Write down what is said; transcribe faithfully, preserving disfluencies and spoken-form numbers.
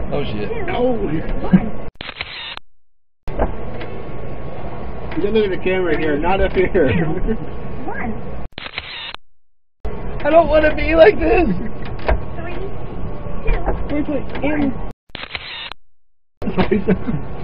Oh shit. Oh. You gotta look at the camera here, not up here. One. I don't want to be like this. Three. Two. Wait, wait, in.